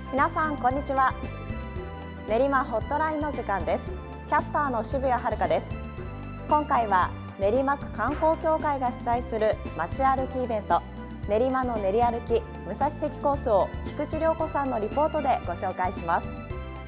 皆さんこんにちは。練馬ホットラインの時間です。キャスターの渋谷遥です。今回は練馬区観光協会が主催する街歩きイベント、練馬の練り歩き武蔵関コースを菊池涼子さんのリポートでご紹介します。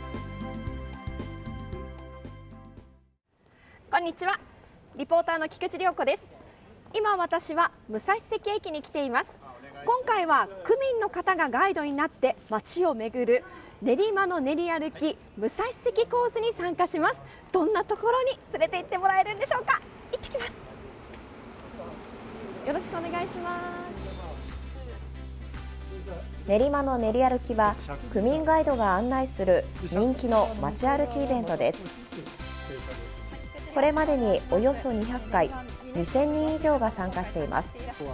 こんにちは。リポーターの菊池涼子です。今私は武蔵関駅に来ています。今回は区民の方がガイドになって街を巡る練馬の練り歩き武蔵関コースに参加します。どんなところに連れて行ってもらえるんでしょうか。行ってきます。よろしくお願いします。 練馬の練り歩きは区民ガイドが案内する人気の街歩きイベントです。これまでにおよそ200回、2000人以上が参加しています。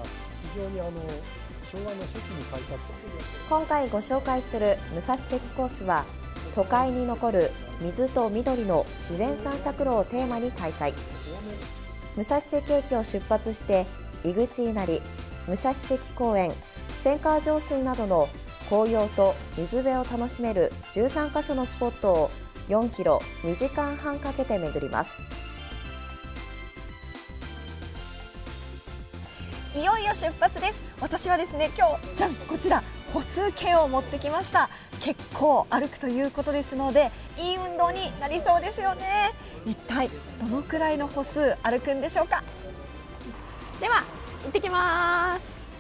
今回ご紹介する武蔵関コースは、都会に残る水と緑の自然散策路をテーマに開催。武蔵関駅を出発して井口稲荷、武蔵関公園、千川上水などの紅葉と水辺を楽しめる13カ所のスポットを4キロ2時間半かけて巡ります。 いよいよ出発です。私はですね、今日じゃんこちら歩数計を持ってきました。結構歩くということですので、いい運動になりそうですよね。一体どのくらいの歩数歩くんでしょうか。では行ってきます。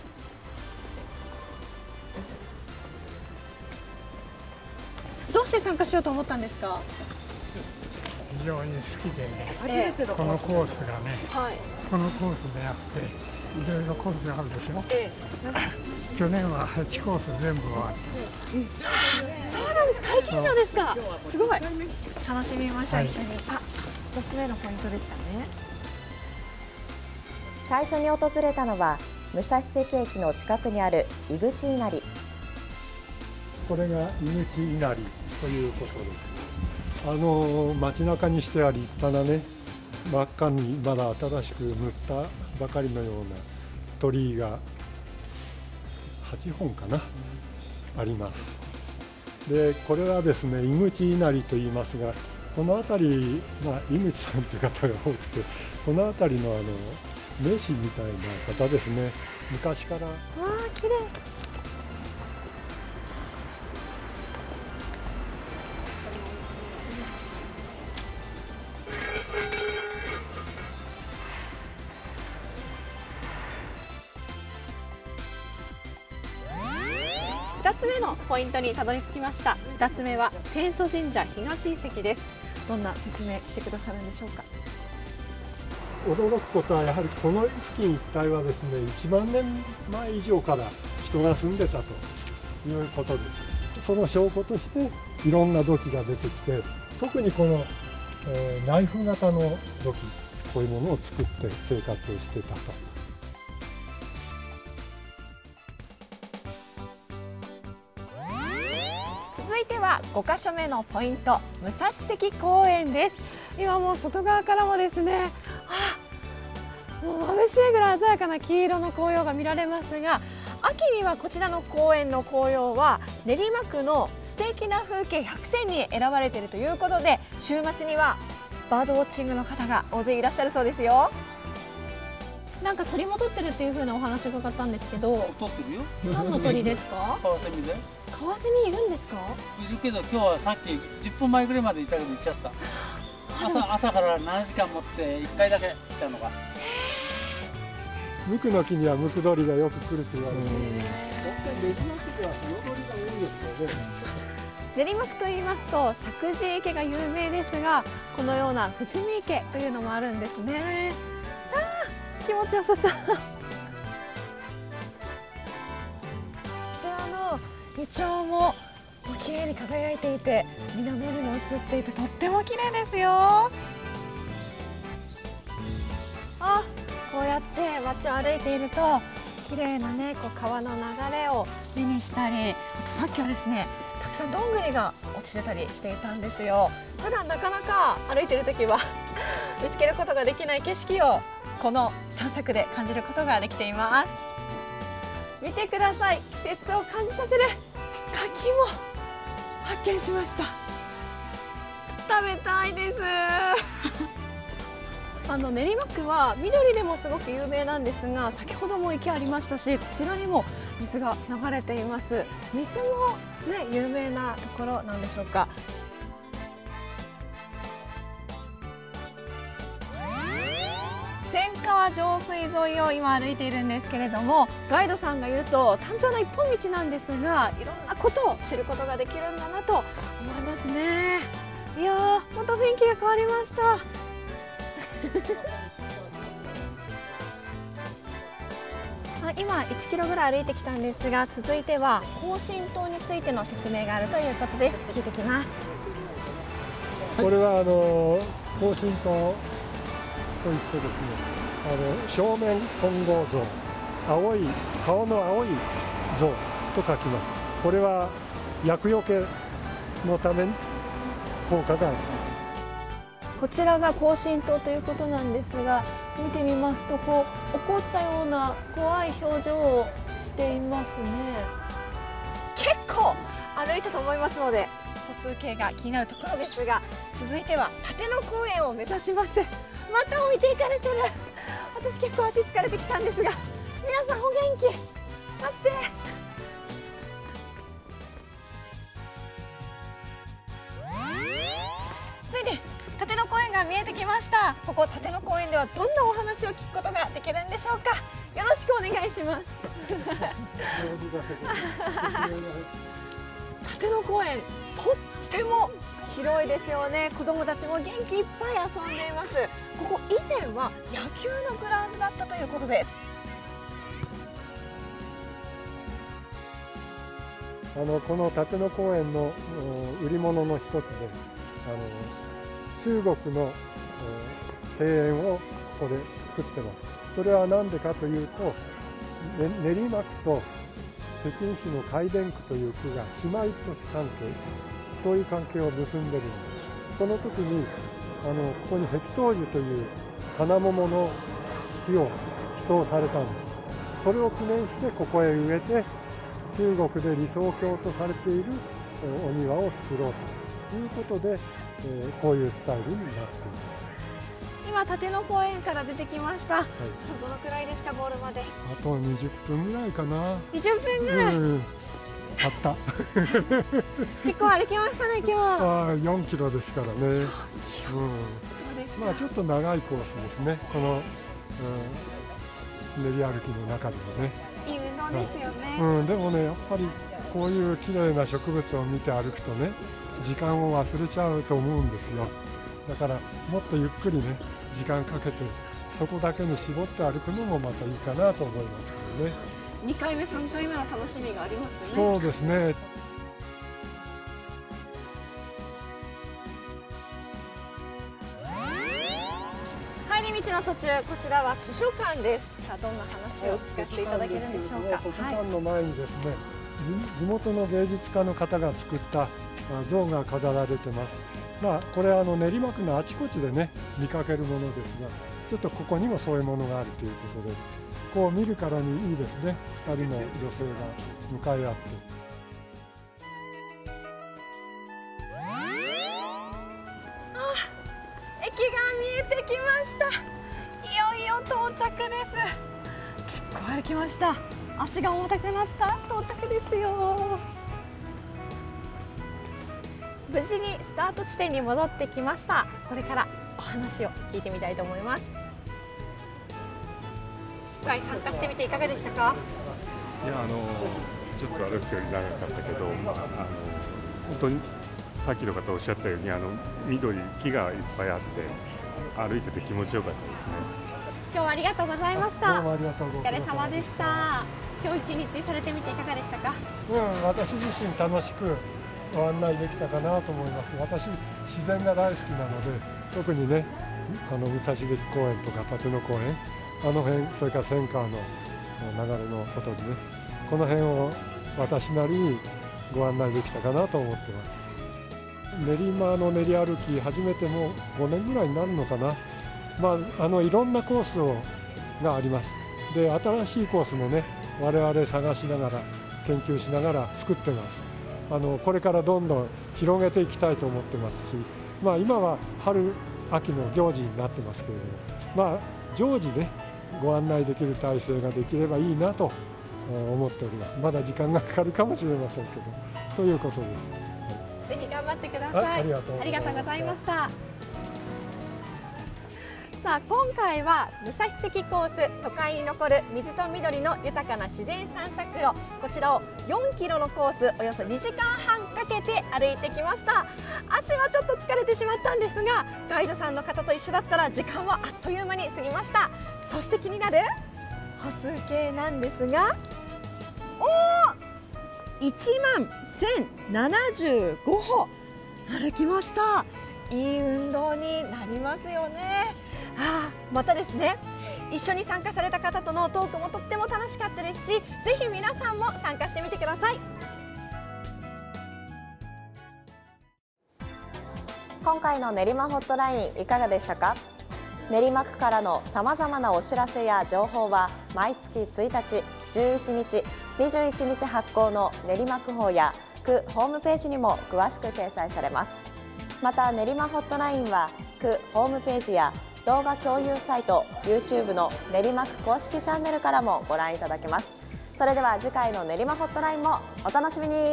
どうして参加しようと思ったんですか。 非常に好きでね、このコースがね、このコースであっていろいろコースがあるでしょ。去年は8コース全部終わった。 そうなんです。皆勤賞ですか。すごい。楽しみましょう、一緒に。1つ目のポイントですかね。 最初に訪れたのは武蔵関駅の近くにある井口稲荷。 これが井口稲荷ということです。街中にしては立派なね、真っ赤にまだ新しく塗ったばかりのような鳥居が8本かな、あります。でこれはですね、井口稲荷と言いますが、この辺り、井口さんという方が多くて、この辺りの名士みたいな方ですね。昔から。 綺麗。2つ目のポイントにたどり着きました。2つ目は天祖神社東遺跡です。どんな説明してくださるんでしょうか。 驚くことはやはりこの付近一帯はですね、1万年前以上から人が住んでたということです。その証拠としていろんな土器が出てきて、特にこの、ナイフ型の土器、こういうものを作って生活をしてたと。 続いては5カ所目のポイント、武蔵関公園です。今もう外側からもですね、もう眩しいぐらい鮮やかな黄色の紅葉が見られますが、秋にはこちらの公園の紅葉は練馬区の素敵な風景100選に選ばれているということで、週末にはバードウォッチングの方が大勢いらっしゃるそうですよ。なんか鳥も撮ってるっていう風なお話を伺ったんですけど、 撮ってるよ。 何の鳥ですか。 カワセミで。 カワセミいるんですか。 いるけど、今日はさっき10分前ぐらいまでいたけど行っちゃった。朝から7時間持って1回だけ来たのが。 ムクの木にはムクドリがよく来ると言われています。練馬区ではスノドリが多いですよね。 練馬区と言いますと石神井池が有名ですが、このような富士見池というのもあるんですね。気持ちよさそう。こちらのイチョウも綺麗に輝いていて、水面にも映っていてとっても綺麗ですよ。こうやって街を歩いていると綺麗なね、川の流れを目にしたり、あとさっきはですね、たくさんどんぐりが落ちてたりしていたんですよ。普段なかなか歩いている時は見つけることができない景色をこの散策で感じることができています。見てください。季節を感じさせる柿も発見しました。食べたいです。練馬区は緑でもすごく有名なんですが、先ほども池ありましたし、こちらにも水が流れています。水もね、有名なところなんでしょうか。千川上水沿いを今歩いているんですけれども、ガイドさんがいると単調な一本道なんですが、いろんなことを知ることができるんだなと思いますね。いやー、また雰囲気が変わりました。今1キロぐらい歩いてきたんですが、続いては庚申島についての説明があるということです。聞いてきます。 これは庚申島といってですね、正面混合像、青い顔の青い像と書きます。これは厄除けのために効果がある。 こちらが庚申島ということなんですが、見てみますと怒ったような怖い表情をしていますね。結構歩いたと思いますので歩数計が気になるところですが、続いては立野公園を目指します。また置いていかれてる。私結構足疲れてきたんですが、皆さんお元気。待って、ついに立野公園が見えてきました。ここ立野公園ではどんなお話を聞くことができるんでしょうか。よろしくお願いします。立野公園、とっても広いですよね。子どもたちも元気いっぱい遊んでいます。ここ以前は野球のグラウンドだったということです。 この立野公園の売り物の一つで、中国の庭園をここで作ってます。それは何でかというと、練馬区と北京市の海淀区という区が姉妹都市関係、そういう関係を結んでるんです。その時にここに碧桃樹という花桃の木を寄贈されたんです。それを記念してここへ植えて、中国で理想郷とされているお庭を作ろうということで、こういうスタイルになっています。 今立野公園から出てきました。 はい、 どのくらいですか、ゴールまで。 あと20分ぐらいかな。 20分ぐらい。 あった。 結構歩きましたね、今日。 4キロですからね。 そうですか。 まあちょっと長いコースですね。この、練り歩きの中でもね。 いい運動ですよね。 でもね、やっぱりこういう綺麗な植物を見て歩くとね、時間を忘れちゃうと思うんですよ。だからもっとゆっくりね、時間かけてそこだけに絞って歩くのもまたいいかなと思いますけどね。 2回目3回目の楽しみがありますね。 そうですね。 帰り道の途中、こちらは図書館です。さあ、どんな話を聞かせていただけるんでしょうか。 図書館の前にですね、地元の芸術家の方が作った像が飾られてます。これは練馬区のあちこちでね、見かけるものですが、ちょっとここにもそういうものがあるということで、こう見るからにいいですね。2人の女性が向かい合って。 駅が見えてきました。いよいよ到着です。結構歩きました。足が重たくなった到着ですよ。無事にスタート地点に戻ってきました。これからお話を聞いてみたいと思います。今回参加してみていかがでしたか？ いや、ちょっと歩く距離長かったけど、本当にさっきの方おっしゃったように緑、木がいっぱいあって歩いてて気持ちよかったですね。 今日はありがとうございました。 どうもありがとうございます。 お疲れ様でした。今日一日されてみていかがでしたか？ 私自身楽しくご案内できたかなと思います。私自然が大好きなので、特にね、武蔵関公園とか立野公園、辺、それから千川の流れのほとりね、この辺を私なりにご案内できたかなと思ってます。練馬の練り歩き始めても5年ぐらいになるのかな。いろんなコースがあります。で、新しいコースもね、我々探しながら研究しながら作ってます。 これからどんどん広げていきたいと思ってますし、今は春秋の行事になってますけれども、常時ねご案内できる体制ができればいいなと思っております。まだ時間がかかるかもしれませんけど、ということです。 ぜひ頑張ってください。ありがとうございました。さあ、今回は武蔵関コース、都会に残る水と緑の豊かな自然散策路、こちらを4キロのコース、およそ2時間半かけて歩いてきました。足はちょっと疲れてしまったんですが、ガイドさんの方と一緒だったら時間はあっという間に過ぎました。そして気になる歩数計なんですが、11075歩歩きました。いい運動になりますよね。またですね、一緒に参加された方とのトークもとっても楽しかったですし、ぜひ皆さんも参加してみてください。 今回の練馬ホットラインいかがでしたか？練馬区からのさまざまなお知らせや情報は毎月1日、11日、21日発行の練馬区報や区ホームページにも詳しく掲載されます。また練馬ホットラインは区ホームページや動画共有サイト YouTube の練馬区公式チャンネルからもご覧いただけます。それでは次回の練馬ホットラインもお楽しみに。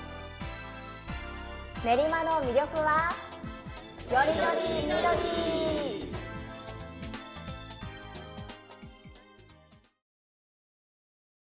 練馬の魅力はよりより緑。